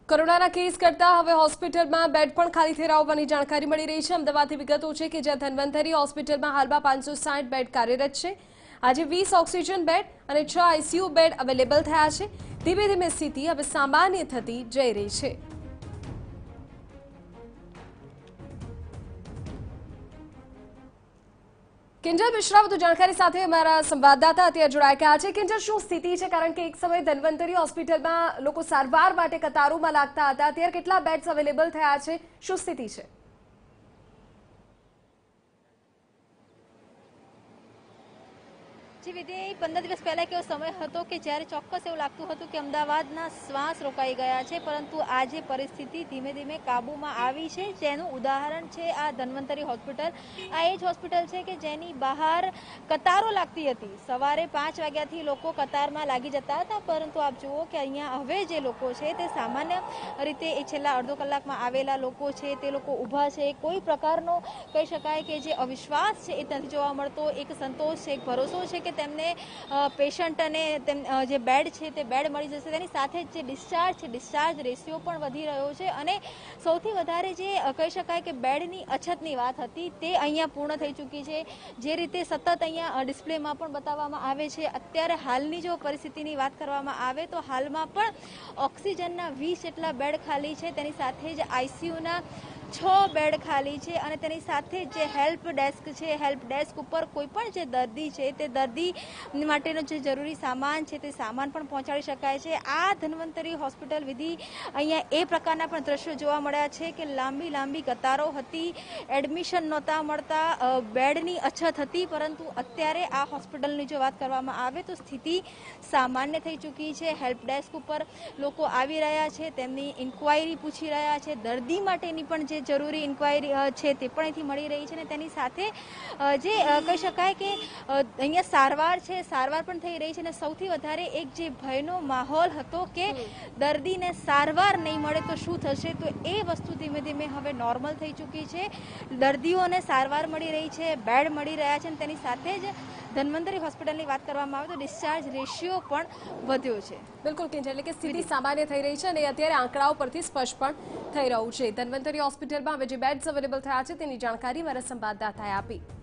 કોરોનાના કેસ કરતા હવે હોસ્પિટલમાં બેડ પણ ખાલી થઈ રહ્યા હોવાની જાણકારી મળી રહી છે। અમદાવાદથી વિગતો છે કે જ્યાં ધન્વંતરી હોસ્પિટલમાં હાલમાં 560 બેડ કાર્યરત છે। આજે 20 ઓક્સિજન બેડ અને 6 આઈસીયુ બેડ અવેલેબલ થયા છે। ધીમે ધીમે સ્થિતિ હવે સામાન્ય થતી જઈ રહી છે। किंजल मिश्रा વધુ જાણકારી સાથે અમારા સંવાદદાતા અત્યારે જોડાઈ ગયા છે। કિંજલ, શું સ્થિતિ છે? કારણ કે એક સમય ધન્વંતરી હોસ્પિટલમાં લોકો સારવાર માટે કતારોમાં લાગતા હતા, અત્યારે કેટલા બેડ્સ અવેલેબલ થયા છે, શું સ્થિતિ છે? વિધિ 15 દિવસ પહેલા કેવો સમય હતો કે જ્યારે ચોક્કસ એવું લાગતું હતું કે અમદાવાદના શ્વાસ રોકાઈ ગયા છે, પરંતુ આજે પરિસ્થિતિ ધીમે ધીમે કાબૂમાં આવી છે। જેનું ઉદાહરણ છે આ ધન્વંતરી હોસ્પિટલ। આ એ જ હોસ્પિટલ છે કે જેની બહાર કતારો લાગતી હતી। સવારે 5 વાગ્યાથી લોકો કતારમાં લાગી જતા હતા, પરંતુ આપ જુઓ કે અહીંયા હવે જે લોકો છે તે સામાન્ય રીતે એ છેલ્લા અડધો કલાકમાં આવેલા લોકો છે તે લોકો ઊભા છે। કોઈ પ્રકારનો કહી શકાય કે જે અવિશ્વાસ છે એ નથી જોવા મળતો। એક સંતોષ છે, એક ભરોસો છે કે તેમને પેશન્ટ અને જે બેડ છે તે બેડ મળી જશે। તેની સાથે જે ડિસ્ચાર્જ રેશિયો પણ વધી રહ્યો છે અને સૌથી વધારે જે કહી શકાય કે બેડની અછતની વાત હતી તે અહીંયા પૂર્ણ થઈ ચૂકી છે। જે રીતે સતત અહીંયા ડિસ્પ્લેમાં પણ બતાવવામાં આવે છે, અત્યારે હાલની જો પરિસ્થિતિની વાત કરવામાં આવે તો હાલમાં પણ ઓક્સિજનના 20 જેટલા બેડ ખાલી છે। તેની સાથે જ આઈસીયુના 6 બેડ ખાલી છે અને તેની સાથે જે હેલ્પ ડેસ્ક છે, હેલ્પ ડેસ્ક ઉપર કોઈ પણ જે દર્દી છે તે દર્દી માટેનો જે જરૂરી સામાન છે તે સામાન પણ પહોંચાડી શકાય છે। આ ધન્વંતરી હોસ્પિટલ વિધિ અહીંયા એ પ્રકારના પણ દ્રશ્યો જોવા મળ્યા છે કે લાંબી કતારો હતી, એડમિશન નહોતા મળતા, બેડની અછત હતી, પરંતુ અત્યારે આ હોસ્પિટલની જો વાત કરવામાં આવે તો સ્થિતિ સામાન્ય થઈ ચૂકી છે। હેલ્પ ડેસ્ક ઉપર લોકો આવી રહ્યા છે, તેમની ઇન્ક્વાયરી પૂછી રહ્યા છે, દર્દી માટેની પણ જે જરૂરી ઇન્ક્વાયરી છે તે પણ અહીંથી મળી રહી છે અને તેની સાથે જે કહી શકાય કે અહીંયા સારવાર પણ થઈ રહી છે અને સૌથી વધારે એક જે ભયનો માહોલ હતો કે દર્દીને સારવાર નહીં મળે તો શું થશે, તો એ વસ્તુ ધીમે ધીમે હવે નોર્મલ થઈ ચૂકી છે। દર્દીઓને સારવાર મળી રહી છે, બેડ મળી રહ્યા છે અને તેની સાથે જ ધન્વંતરી હોસ્પિટલની વાત કરવામાં આવે તો ડિસ્ચાર્જ રેશિયો પણ વધ્યો છે। બિલકુલ કિંજલ, એટલે કે સ્થિતિ સામાન્ય થઈ રહી છે અને અત્યારે આંકડાઓ પરથી સ્પષ્ટ પણ થઈ રહ્યું છે। ધન્વંતરી હોસ્પિટલમાં હવે જે બેડ્સ અવેલેબલ થયા છે તેની જાણકારી મારા સંવાદદાતાએ આપી।